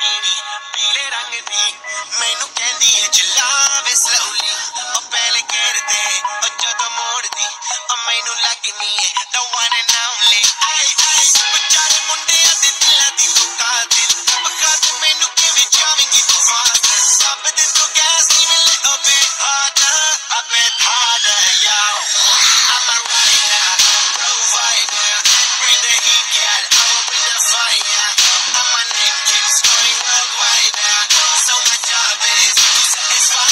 lamborghini पीले रंग दी मैनू कहंदी है चलावे slowly ओ पहले गिरदे ओ जदों मोड़दी ओ मैनू लगनी है the one and only ay ay बेचारे मुंडियां दे दिलां दी तू कातिल बखा दे मैनू किवें जावेंगी तू फास्ट सब दे तू gas even little bit harder a bit harder yo I'm a rider provider bring the heat girl I will bring the fire and my name keeps going worldwide so my job is to satisfy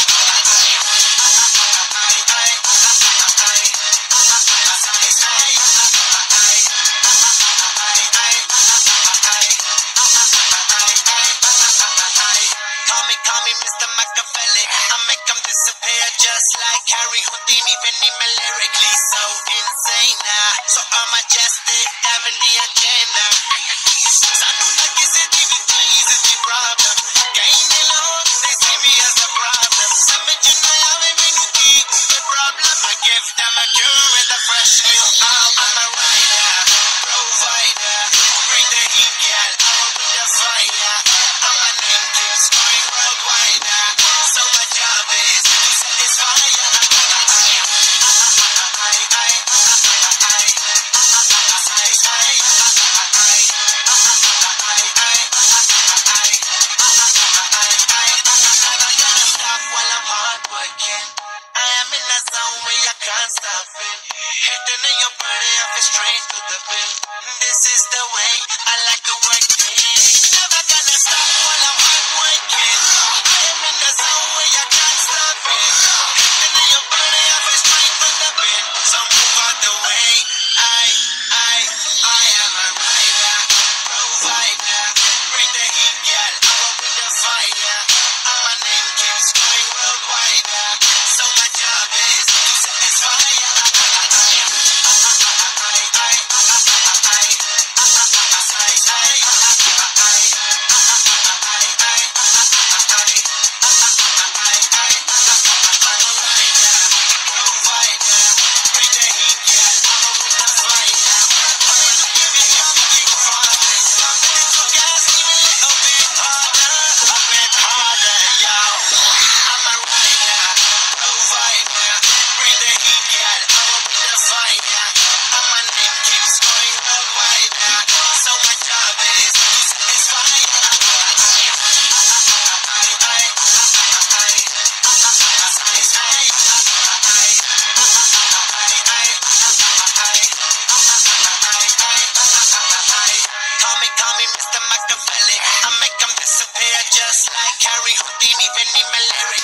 Call me Mr. Machiavelli I make them disappear just like Harry Houdini Benny me lyrically so insane so I'm majestic having the agenda Sanu na kisi di vi cheese is the problem Kahin ne log they see me as a problem Samajh na aave mainu ki the problem I give them a cure with a fresh new album I'm a rider provider bring the heat girl I will bring the fire and my name keeps going worldwide so my job is to satisfy Stop while I'm hardworking I am in a zone where I can't stop it Hitting in your body I feel straight to the bill This is the way I like to work it Never gonna stop while I'm hardworking I am in a zone where I can't stop it Hitting in your body I feel straight to the bill So move out the way I am a rider provider bring the heat girl I will bring the fire and my name keeps going worldwide so my job is to satisfy Call me Mr. Machiavelli I make them disappear just like Harry Houdini Benny me